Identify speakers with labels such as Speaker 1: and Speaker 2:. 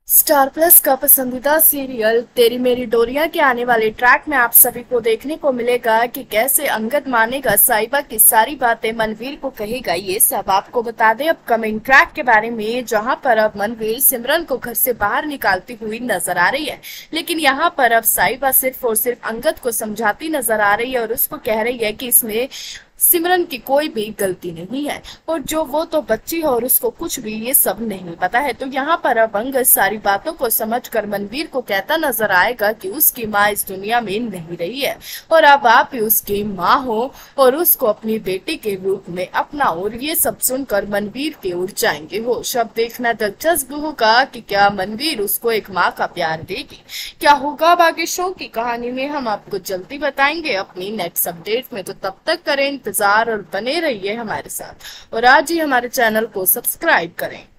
Speaker 1: Star plus का पसंदीदा serial तेरी मेरी डोरियां के आने वाले ट्रैक में आप सभी को देखने को मिलेगा कि कैसे अंगद मानेगा साहिबा की सारी बातें मनवीर को कहेगा। ये सब आपको बता दें अपकमिंग ट्रैक के बारे में, जहां पर अब मनवीर सिमरन को घर से बाहर निकालती हुई नजर आ रही है। लेकिन यहाँ पर अब साहिबा सिर्फ और सिर्फ अंगद को समझाती नजर आ रही है और उसको कह रही है कि इसमें सिमरन की कोई भी गलती नहीं है और जो वो तो बच्ची है और उसको कुछ भी ये सब नहीं पता है। तो यहाँ पर अब अंगद सारी बातों को समझकर मनवीर को कहता नजर आएगा कि उसकी माँ इस दुनिया में नहीं रही है और अब आप ही उसकी माँ हो और उसको अपनी बेटी के रूप में अपना। और ये सब सुनकर मनवीर के उड़ जाएंगे होश। अब देखना दिलचस्प होगा कि क्या मनवीर उसको एक माँ का प्यार देगी। क्या होगा अब आगे शो की कहानी में हम आपको जल्दी बताएंगे अपनी नेक्स्ट अपडेट में। तो तब तक करें इंतजार और बने रहिए हमारे साथ और आज ही हमारे चैनल को सब्सक्राइब करें।